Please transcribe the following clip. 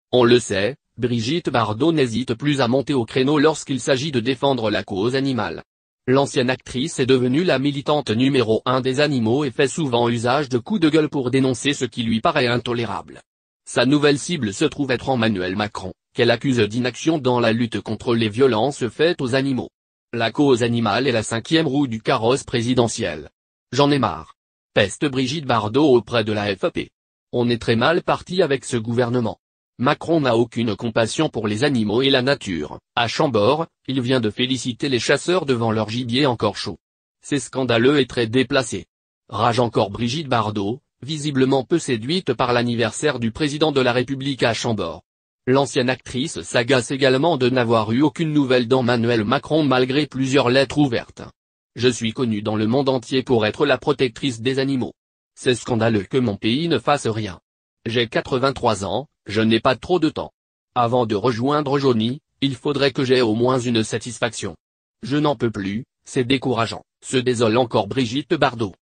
On le sait, Brigitte Bardot n'hésite plus à monter au créneau lorsqu'il s'agit de défendre la cause animale. L'ancienne actrice est devenue la militante numéro 1 des animaux et fait souvent usage de coups de gueule pour dénoncer ce qui lui paraît intolérable. Sa nouvelle cible se trouve être Emmanuel Macron, qu'elle accuse d'inaction dans la lutte contre les violences faites aux animaux. La cause animale est la cinquième roue du carrosse présidentiel. J'en ai marre. Peste Brigitte Bardot auprès de la FAP. On est très mal parti avec ce gouvernement. Macron n'a aucune compassion pour les animaux et la nature. À Chambord, il vient de féliciter les chasseurs devant leur gibier encore chaud. C'est scandaleux et très déplacé. Rage encore Brigitte Bardot, visiblement peu séduite par l'anniversaire du président de la République à Chambord. L'ancienne actrice s'agace également de n'avoir eu aucune nouvelle d'Emmanuel Macron malgré plusieurs lettres ouvertes. Je suis connue dans le monde entier pour être la protectrice des animaux. C'est scandaleux que mon pays ne fasse rien. J'ai 83 ans, je n'ai pas trop de temps. Avant de rejoindre Johnny, il faudrait que j'aie au moins une satisfaction. Je n'en peux plus, c'est décourageant, se désole encore Brigitte Bardot.